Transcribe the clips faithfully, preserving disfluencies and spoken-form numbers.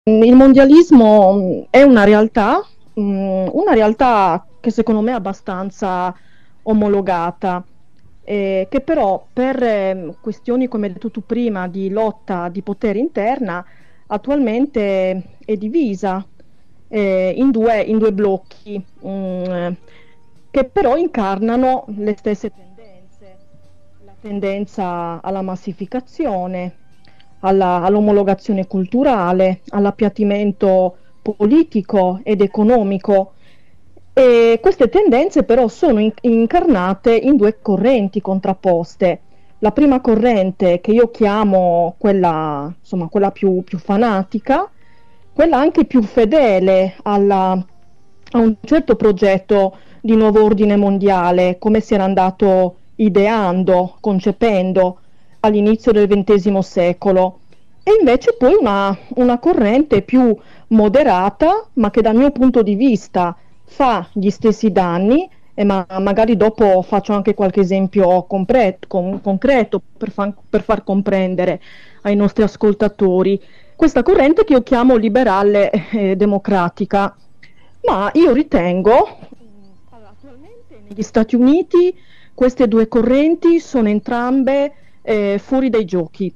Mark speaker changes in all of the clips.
Speaker 1: Il mondialismo mh, è una realtà, mh, una realtà che secondo me è abbastanza omologata, eh, che però per ehm, questioni, come hai detto tu prima, di lotta di potere interna, attualmente è divisa eh, in due, in due blocchi, mh, che però incarnano le stesse tendenze, la tendenza alla massificazione, alla- all'omologazione culturale, all'appiattimento politico ed economico. E queste tendenze però sono in- incarnate in due correnti contrapposte. La prima corrente, che io chiamo quella, insomma, quella più, più fanatica, quella anche più fedele alla- a un certo progetto di nuovo ordine mondiale, come si era andato ideando, concependo all'inizio del ventesimo secolo, e invece poi una, una corrente più moderata, ma che dal mio punto di vista fa gli stessi danni, e ma magari dopo faccio anche qualche esempio compre- con- concreto per, fa- per far comprendere ai nostri ascoltatori. Questa corrente che io chiamo liberale eh, democratica, ma io ritengo, allora, attualmente negli Stati Uniti queste due correnti sono entrambe eh, fuori dai giochi,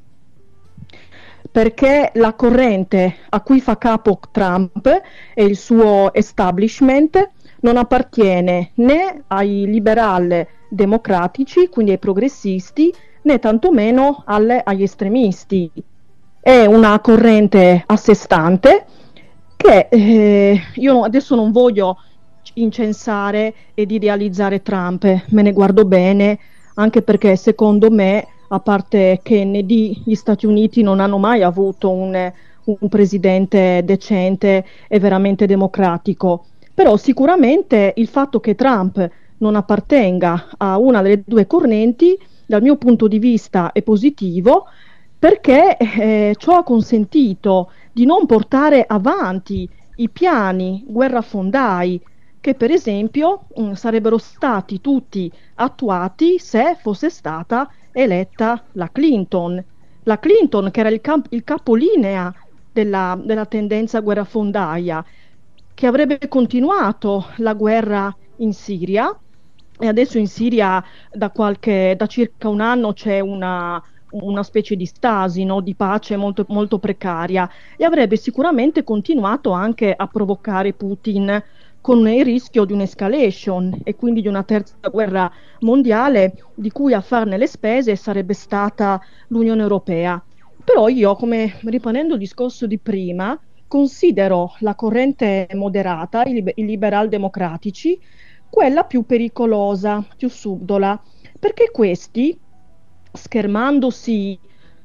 Speaker 1: perché la corrente a cui fa capo Trump e il suo establishment non appartiene né ai liberal democratici, quindi ai progressisti, né tantomeno alle- agli estremisti. È una corrente a sé stante che eh, io adesso non voglio incensare ed idealizzare Trump, me ne guardo bene, anche perché secondo me, a parte Kennedy, gli Stati Uniti non hanno mai avuto un, un presidente decente e veramente democratico. Però sicuramente il fatto che Trump non appartenga a una delle due correnti, dal mio punto di vista, è positivo perché eh, ciò ha consentito di non portare avanti i piani guerrafondai che per esempio mh, sarebbero stati tutti attuati se fosse stata eletta la Clinton. La Clinton, che era il, cap- il capolinea della, della tendenza guerrafondaia, che avrebbe continuato la guerra in Siria, e adesso in Siria da, qualche, da circa un anno c'è una, una specie di stasi, no, di pace molto, molto precaria, e avrebbe sicuramente continuato anche a provocare Putin con il rischio di un'escalation e quindi di una terza guerra mondiale di cui a farne le spese sarebbe stata l'Unione Europea. Però io, come riprendendo il discorso di prima, considero la corrente moderata, i, liber- i liberal democratici, quella più pericolosa, più subdola, perché questi, schermandosi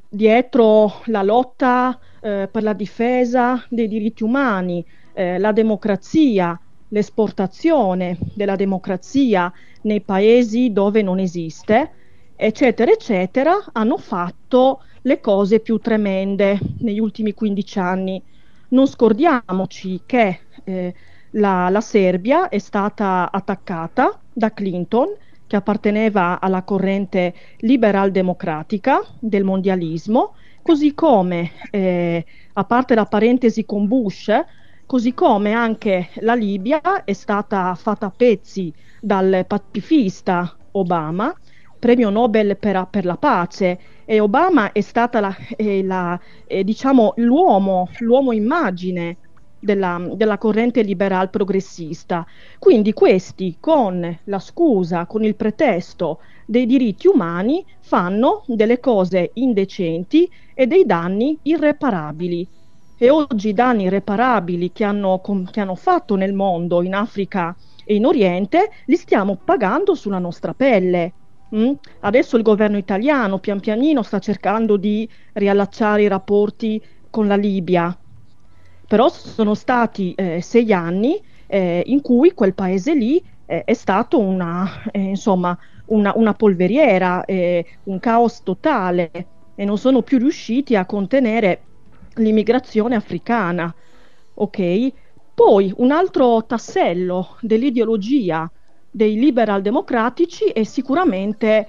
Speaker 1: dietro la lotta eh, per la difesa dei diritti umani, eh, la democrazia, l'esportazione della democrazia nei paesi dove non esiste, eccetera, eccetera, hanno fatto le cose più tremende negli ultimi quindici anni. Non scordiamoci che eh, la, la Serbia è stata attaccata da Clinton, che apparteneva alla corrente liberal-democratica del mondialismo, così come, eh, a parte la parentesi con Bush, così come anche la Libia è stata fatta a pezzi dal pacifista Obama, premio Nobel per, per la pace, e Obama è stata la, eh, la, eh, diciamo, l'uomo, l'uomo immagine della, della corrente liberal progressista. Quindi questi, con la scusa, con il pretesto dei diritti umani, fanno delle cose indecenti e dei danni irreparabili. E oggi i danni irreparabili che hanno, com- che hanno fatto nel mondo, in Africa e in Oriente, li stiamo pagando sulla nostra pelle. Mm? Adesso il governo italiano pian pianino sta cercando di riallacciare i rapporti con la Libia, però sono stati eh, sei anni eh, in cui quel paese lì eh, è stato una, eh, insomma, una, una polveriera, eh, un caos totale, e non sono più riusciti a contenere l'immigrazione africana. Ok? Poi un altro tassello dell'ideologia dei liberal democratici è sicuramente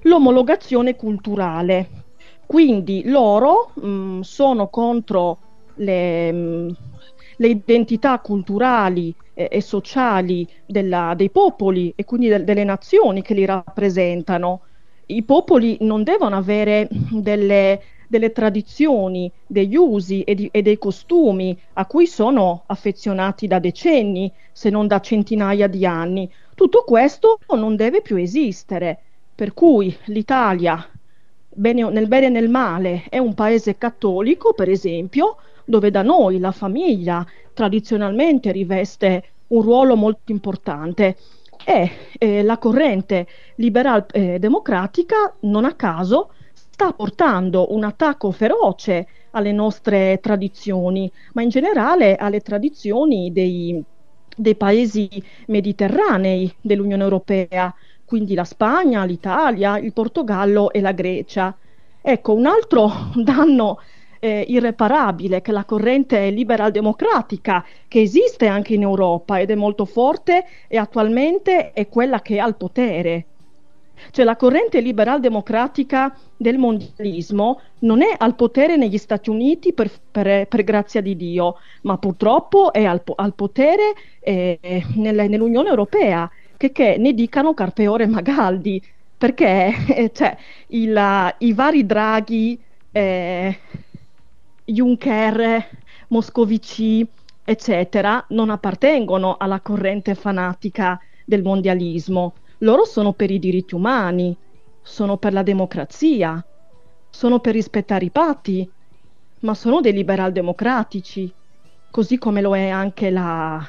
Speaker 1: l'omologazione culturale. Quindi loro mh, sono contro le, mh, le identità culturali e, e sociali della- dei popoli e quindi del- delle nazioni che li rappresentano. I popoli non devono avere delle, delle tradizioni, degli usi e, di- e dei costumi a cui sono affezionati da decenni, se non da centinaia di anni. Tutto questo non deve più esistere, per cui l'Italia, bene- nel bene e nel male, è un paese cattolico, per esempio, dove da noi la famiglia tradizionalmente riveste un ruolo molto importante. E eh, la corrente liberal eh, democratica, non a caso, sta portando un attacco feroce alle nostre tradizioni, ma in generale alle tradizioni dei, dei paesi mediterranei dell'Unione Europea, quindi la Spagna, l'Italia, il Portogallo e la Grecia. Ecco, un altro danno eh, irreparabile che la corrente liberal democratica che esiste anche in Europa ed è molto forte e attualmente è quella che è al potere. Cioè la corrente liberal democratica del mondialismo non è al potere negli Stati Uniti per, per- per grazia di Dio, ma purtroppo è al, po- al potere eh, nel- nell'Unione Europea, che, che ne dicano Carpeore Magaldi, perché eh, cioè, il- i vari Draghi, eh, Juncker, Moscovici, eccetera, non appartengono alla corrente fanatica del mondialismo. Loro sono per i diritti umani, sono per la democrazia, sono per rispettare i patti, ma sono dei liberal democratici, così come lo è anche la,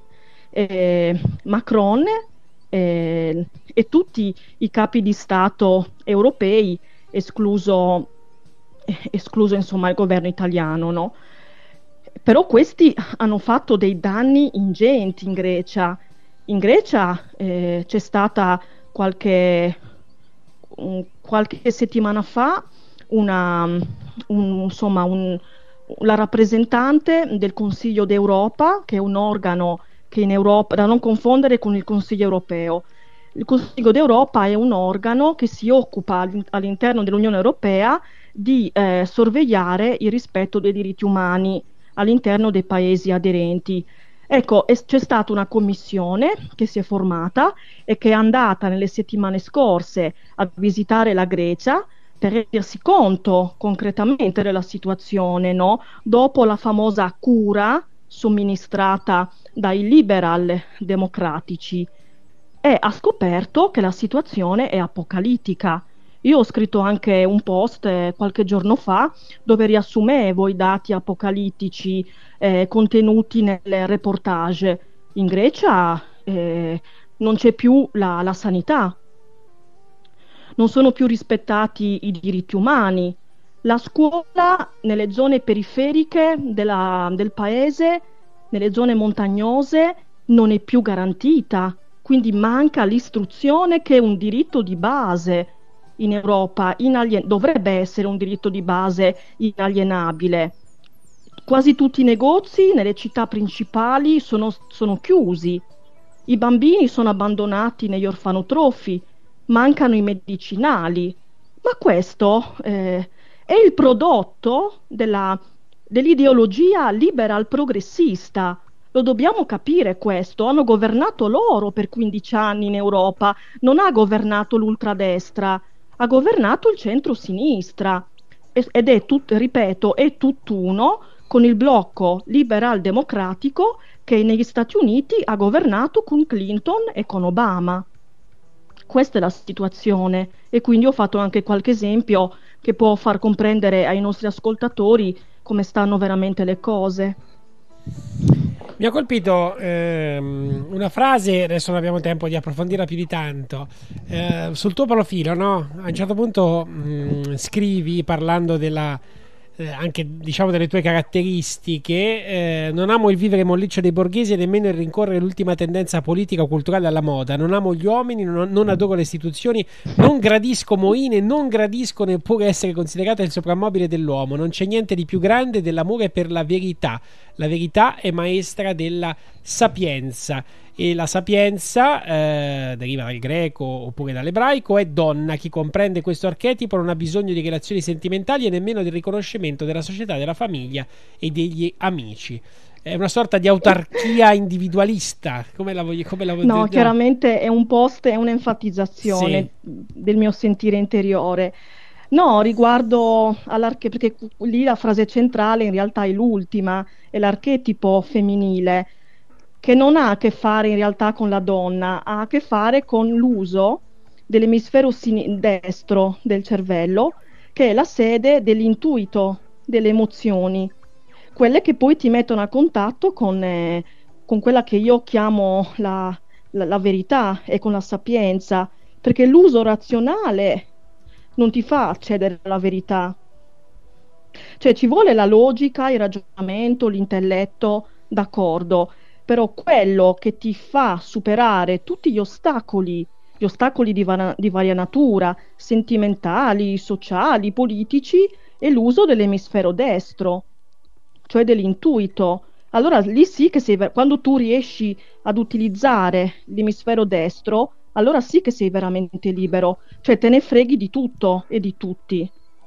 Speaker 1: eh, Macron eh, e tutti i capi di Stato europei, escluso, eh, escluso insomma il governo italiano, no? Però questi hanno fatto dei danni ingenti in Grecia. In Grecia eh, c'è stata qualche, un- qualche settimana fa una, un- insomma, un- la rappresentante del Consiglio d'Europa, che è un organo che in Europa, da non confondere con il Consiglio europeo. Il Consiglio d'Europa è un organo che si occupa all'in- all'interno dell'Unione Europea di eh, sorvegliare il rispetto dei diritti umani all'interno dei paesi aderenti. Ecco, es- c'è stata una commissione che si è formata e che è andata nelle settimane scorse a visitare la Grecia per rendersi conto concretamente della situazione, no? Dopo la famosa cura somministrata dai liberal democratici e ha scoperto che la situazione è apocalittica. Io ho scritto anche un post eh, qualche giorno fa dove riassumevo i dati apocalittici eh, contenuti nel reportage. In Grecia eh, non c'è più la, la sanità, non sono più rispettati i diritti umani. La scuola nelle zone periferiche della- del paese, nelle zone montagnose, non è più garantita, quindi manca l'istruzione che è un diritto di base in Europa, inalien- dovrebbe essere un diritto di base inalienabile. Quasi tutti i negozi nelle città principali sono, sono chiusi, i bambini sono abbandonati negli orfanotrofi, mancano i medicinali, ma questo eh, è il prodotto della- dell'ideologia liberal progressista. Lo dobbiamo capire questo. Hanno governato loro per quindici anni in Europa, non ha governato l'ultradestra, ha governato il centro-sinistra e- ed è tut- ripeto, è tutt'uno con il blocco liberal democratico che negli Stati Uniti ha governato con Clinton e con Obama. Questa è la situazione e quindi ho fatto anche qualche esempio che può far comprendere ai nostri ascoltatori come stanno veramente le cose.
Speaker 2: Mi ha colpito ehm, una frase, adesso non abbiamo tempo di approfondirla più di tanto, eh, sul tuo profilo, no? A un certo punto mh, scrivi parlando della, eh, anche diciamo delle tue caratteristiche, eh, non amo il vivere molliccio dei borghesi e nemmeno il rincorrere l'ultima tendenza politica o culturale alla moda, non amo gli uomini, non, non adoro le istituzioni, non gradisco moine, non gradisco neppure essere considerata il soprammobile dell'uomo, non c'è niente di più grande dell'amore per la verità. La verità è maestra della sapienza. e la sapienza, eh, deriva dal greco oppure dall'ebraico, è donna. Chi comprende questo archetipo non ha bisogno di relazioni sentimentali e nemmeno del riconoscimento della società, della famiglia e degli amici. È una sorta di autarchia individualista, come la voglio, come la voglio
Speaker 1: No,
Speaker 2: no.
Speaker 1: chiaramente è un post, è un'enfatizzazione
Speaker 2: Sì.
Speaker 1: del mio sentire interiore. No, riguardo all'archetipo, perché lì la frase centrale in realtà è l'ultima, è l'archetipo femminile, che non ha a che fare in realtà con la donna, ha a che fare con l'uso dell'emisfero sini- destro del cervello, che è la sede dell'intuito, delle emozioni, quelle che poi ti mettono a contatto con, eh, con quella che io chiamo la, la- la verità e con la sapienza, perché l'uso razionale non ti fa accedere alla verità. Cioè ci vuole la logica, il ragionamento, l'intelletto, d'accordo, però quello che ti fa superare tutti gli ostacoli, gli ostacoli di, vana- di varia natura, sentimentali, sociali, politici, è l'uso dell'emisfero destro, cioè dell'intuito. Allora lì sì che sei, ver- quando tu riesci ad utilizzare l'emisfero destro, allora sì che sei veramente libero, cioè te ne freghi di tutto e di tutti.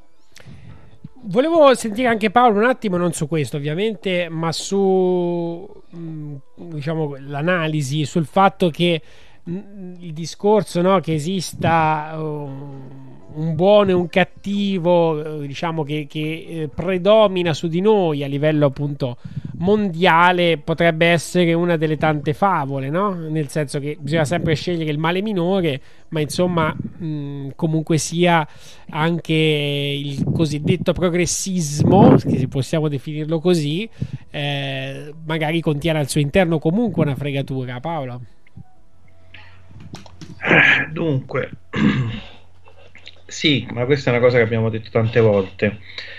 Speaker 2: Volevo sentire anche Paolo un attimo, non su questo ovviamente, ma su mh, diciamo l'analisi sul fatto che mh, il discorso, no, che esista uh, un buono e un cattivo, eh, diciamo che, che eh, predomina su di noi a livello appunto mondiale, potrebbe essere una delle tante favole, no? Nel senso che bisogna sempre scegliere il male minore, ma insomma mh, comunque sia anche il cosiddetto progressismo, se possiamo definirlo così, eh, magari contiene al suo interno comunque una fregatura. Paolo?
Speaker 3: Dunque, sì, ma questa è una cosa che abbiamo detto tante volte.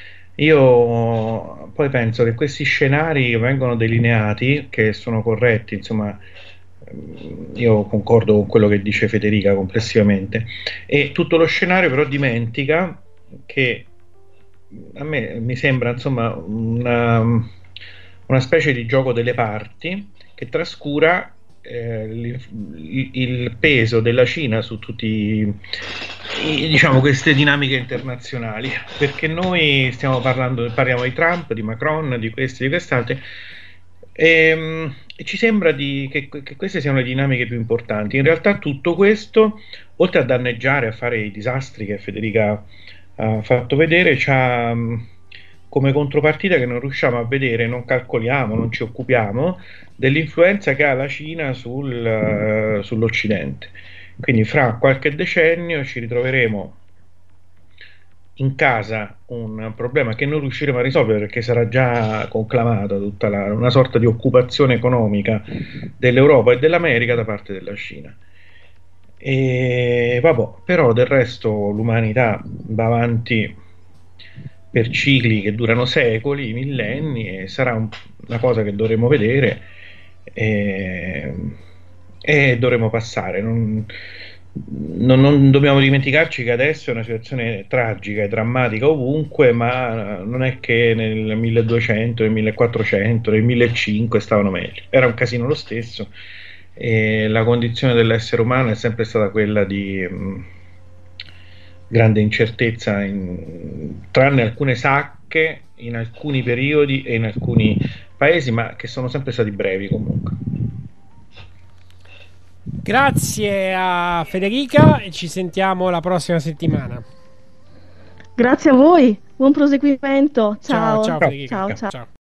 Speaker 3: Io poi penso che questi scenari vengono delineati, che sono corretti, insomma, ehm, io concordo con quello che dice Federica complessivamente, e tutto lo scenario però dimentica che a me mi sembra insomma una, una specie di gioco delle parti che trascura eh, il, il peso della Cina su tutti i, diciamo queste dinamiche internazionali, perché noi stiamo parlando, parliamo di Trump, di Macron, di questi, di quest'altro, e, e ci sembra di, che, che queste siano le dinamiche più importanti. In realtà tutto questo, oltre a danneggiare, a fare i disastri che Federica ha fatto vedere, c'ha mh, come contropartita che non riusciamo a vedere, non calcoliamo, non ci occupiamo dell'influenza che ha la Cina sul, uh, sull'Occidente. Quindi fra qualche decennio ci ritroveremo in casa un problema che non riusciremo a risolvere perché sarà già conclamata tutta la, una sorta di occupazione economica dell'Europa e dell'America da parte della Cina. E vabbè, però del resto l'umanità va avanti per cicli che durano secoli, millenni, e sarà un, una cosa che dovremo vedere e, e dovremo passare. Non, non, non dobbiamo dimenticarci che adesso è una situazione tragica e drammatica ovunque, ma non è che nel milleduecento, nel millequattrocento, nel millecinquecento stavano meglio. Era un casino lo stesso. E la condizione dell'essere umano è sempre stata quella di mh, grande incertezza, in, tranne alcune sacche in alcuni periodi e in alcuni paesi, ma che sono sempre stati brevi comunque.
Speaker 2: Grazie a Federica e ci sentiamo la prossima settimana.
Speaker 1: Grazie a voi, buon proseguimento.
Speaker 2: Ciao,
Speaker 1: Ciao,
Speaker 2: ciao Federica.
Speaker 1: ciao,
Speaker 2: Ciao.
Speaker 1: ciao.
Speaker 2: Ciao.